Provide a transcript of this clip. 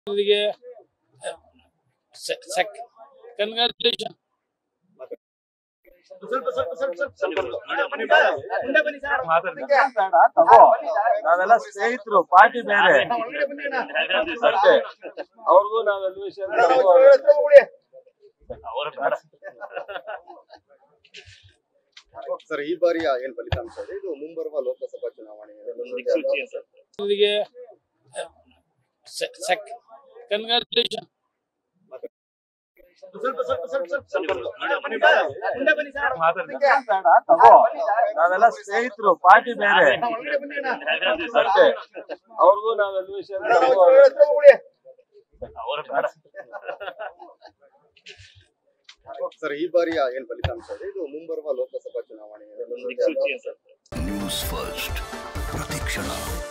Congratulation. ನಾವೆಲ್ಲ ಸ್ನೇಹಿತರು, party ಬೇರೆ ಅಷ್ಟೇ. ಅವ್ರಿಗೂ ನಾವೆಲ್ಲ ಸರ್, ಈ ಬಾರಿಯ ಏನ್ ಫಲಿತಾಂಶ ಇದೆ? ಇದು ಮುಂಬರುವ ಲೋಕಸಭಾ ಚುನಾವಣೆ. ಕಂಗ್ರಾಚುಲೇಷನ್. ನಾವೆಲ್ಲ ಸ್ನೇಹಿತರು, ಪಾರ್ಟಿ ಬೇರೆ ಅಷ್ಟೇ. ಅವ್ರಿಗೂ ನಾವೆಲ್ಲ ಸರ್, ಈ ಬಾರಿಯ ಏನ್ ಫಲಿತಾಂಶ ಇದೆ? ಇದು ಮುಂಬರುವ ಲೋಕಸಭಾ ಚುನಾವಣೆ. ನ್ಯೂಸ್ ಫಸ್ಟ್ ಪ್ರತಿಕ್ಷಣ.